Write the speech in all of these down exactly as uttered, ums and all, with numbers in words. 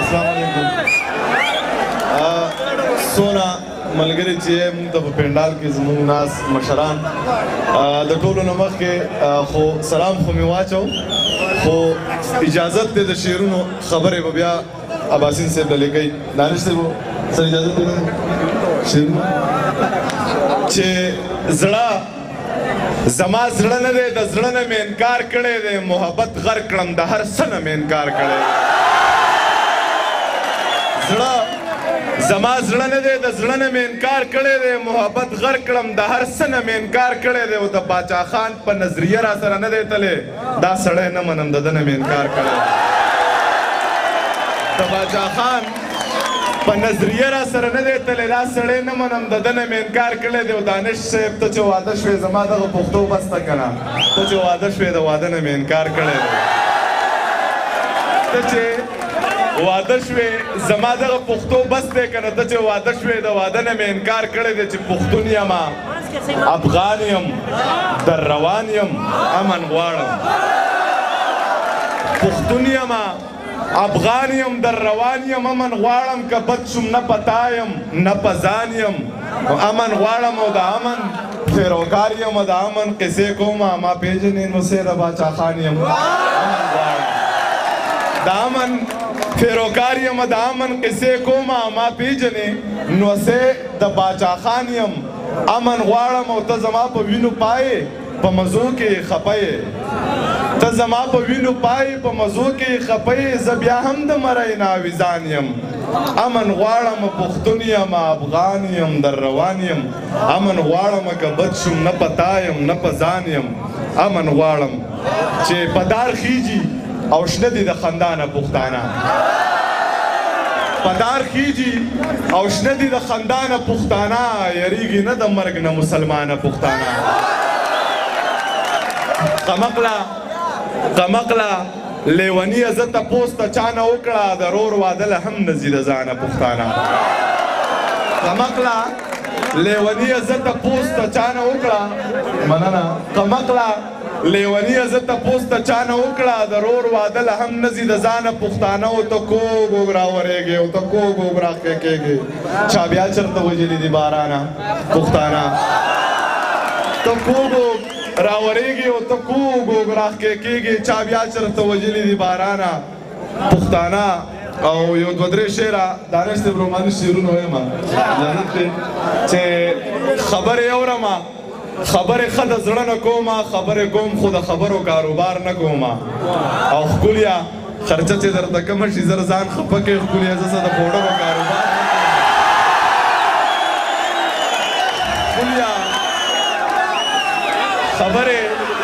سونا ملګری چې موږ ته په پنډال کې زموږ ناس مشران د ټولو نه مخکې خو سلام خو مې واچو خو اجازت دی د شعرونو خبرې به بیا اباسین صاحب له لیکئ دانش صاحب سر اجازت دی شعرونه چې زړه زما زړه نه دی د زړه نه مې انکار کړی دی محبت غر کړم د هر څه نه مې انکار کړی زړه زما زړه نه دی د زړه نه مې انکار کړی دی محبت غر کړم د هر څه نه مې انکار کړی دی او د باچا خان په نظریه را سره نه دی تللی دا سړی نه منم د ده نه مې انکار کړی د باچا خان په نظریه را سره نه دی تللی دا سړی نه منم د ده نه مې انکار کړی دی او دانش صاحب ته چې واده شوې زما دغه پښتو بس ته که نه ته چې واده شوې د واده نه مې انکار کړی دی ته چې واده شوې زما دغه پښتو بس دی که نه ته چې واده شوې د واده نه مې انکار کړی دی چې پښتون یمه افغان یم در روان یم امن غواړم پښتون یمه افغان یم در روان یم امن غواړم که بد شم نه په تا یم نه په ځان یم امن غواړم او د امن پیروکار یم د امن قصې کومه ما پېژنې نو سې د باچا خان یم امن غواړم د امن پیروکار یم د امن قصې کومه ما پېژنې نو سې د باچا خان یم امن غواړم او ته زما په وینو پایې په مزو کې خپه ته زما په وینو پای په مزو کې خپه زه بیا هم د مرۍ ناویزان یم امن غواړم پښتون یم افغان یم در روان یم امن غواړم که بد شم نه په تا یم نه په ځان یم امن غواړم چې په دار خیجي او شنه دي د خندانه پښتانه په دار خیجي او شنه دي د خندانه پښتانه یریږي نه د مرګ نه مسلمانه پښتانه قمقله قمقله لیونی زه تپوس ته چا نه وکړه د رور واده له هم نه ځي د ځانه پښتانه قمقله لیونی زه تپوس ته چا نه وکړه مننه قمقله لیونی زه تپوس ته چا نه وکړه د رور واده له هم نه ځي د ځانه پښتانه او ته کوږ وږ راورېږې او ته کوږ وږ راښکې کېږې چا بیا چېرته وژلي دي بارانه پښتانه ته کوږ راورېږي او ته کوږ وږ راښکې کېږې چا بیا چېرته وژلي دي بارانه پښتانه او یو دوه درې شعره دانش صاحب روماني شعرونه ویمه اجازت دی چې خبرې اورمه خبرې ښه د زړه نه کومه خبرې کوم خو د خبرو کاروبار نه کومه او ښکليه خرچه چې درته کمه شي زر ځان خفه کوې ښکليه زه څه د پوډرو کاروبار نه کوم ښکليه خبرې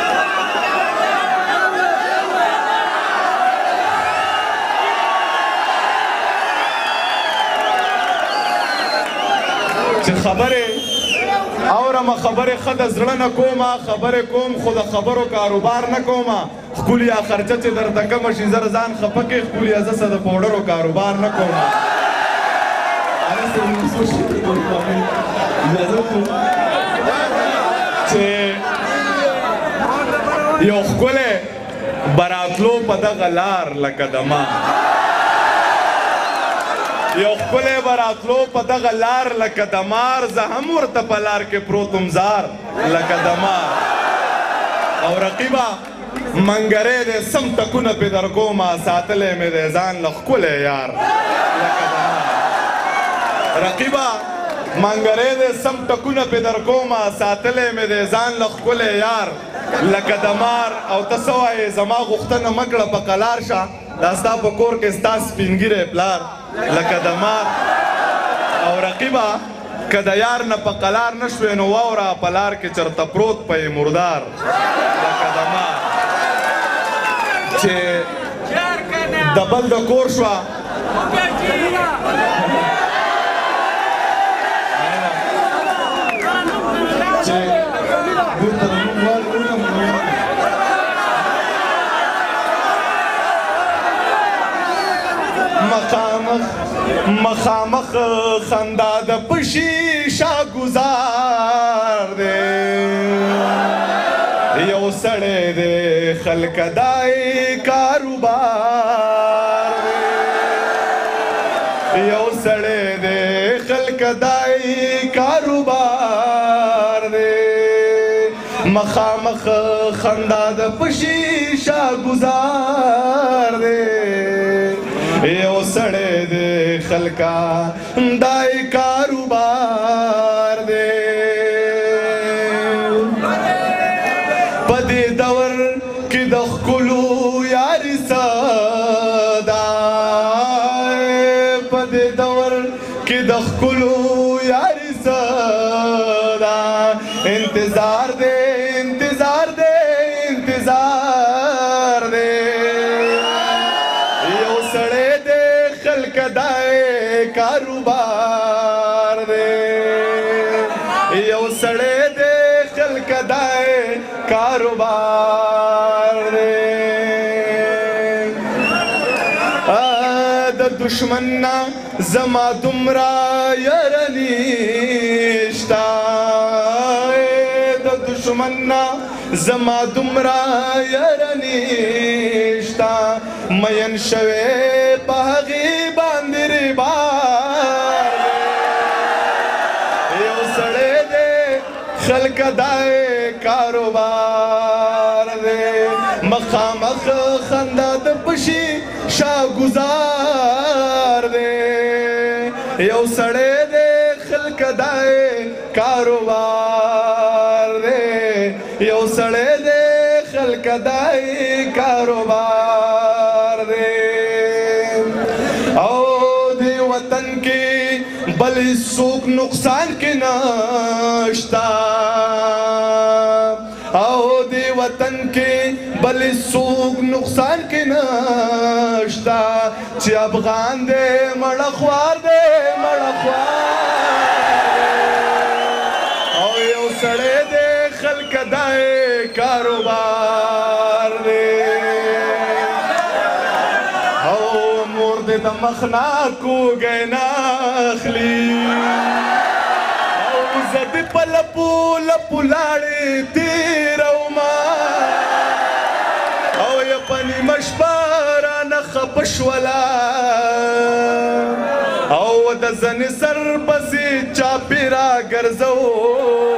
چې خبرې اورمه خبرې ښه د زړه نه کومه خبرې کوم خو د خبرو کاروبار نه کومه ښکليه خرچه چې درته کمه شي زر ځان خفه کوې ښکليه زه څه د پوډرو کاروبار نه کومه چې یو ښکلی براتلو په دغه لار لکه د ما یو ښکلی براتلو په دغه لار لکه د مار زه هم ورته په لار کې پروتم زار لکه د مار او رقیبه منګری دی سم ټکونه پې در کومه ساتلی مې دی ځان له ښکلی یار لکه د مار رقیبه منګری دی سم ټکونه پې در کومه ساتلی مې دی ځان له ښکلی یار لکه د مار او ته څه وایې زما غوښتنه مه کړه په قلار شه دا ستا په کور کې ستا سپینګیری پلار لکه د مار او رقیبه که د یار نه په قلار نه شوې نو واوره په لار کې چېرته پروت په یې مردار لکه د مار چې د بل د کور شوه مخامخ مخامخ خندا د پشیشه گزار دی یو سړی دی خلک دای کاروبار دی یو سړی دی خلک دای کاروبار دی مخامخ خندا د پشیشه گزار دی یو سړی دی خلکا دای کاروبار دی په دې دور کې د ښکلو یاري صدا په دې دور کې د ښکلو یاري صدا انتظار دی انتظار دی انتظار دی یو سړی دی خلک دای کاروبار دی یو سړی دی خلک دای کاروبار دی د دشمن نه زما دومره یره نشته د دشمن نه زما دومره یره نشته مین شوی په هغې باندې ربار یو سړی دی خلک دای کاروبار دی مخامخ خندا د پشي شاگزار دی یو سړی دی خلک دای کاروبار دی یو سړی دی خلک دای کاروبار دی او دی وطن کې بل څوک نقصان کې نشتا او دی وطن کې بل څوک نقصان کې نشتا چې افغان دی مړه خوار دی مړه خوار او یو سړی دی خلک دای کاروبار دی او مور دې د مخ نه کوږی نه اخلي او زه دې په لپو لپو لاړې تېرومه او یا په نیمه شپه رانه خفه شوله او د زنې سر پسې چاپې را ګرځو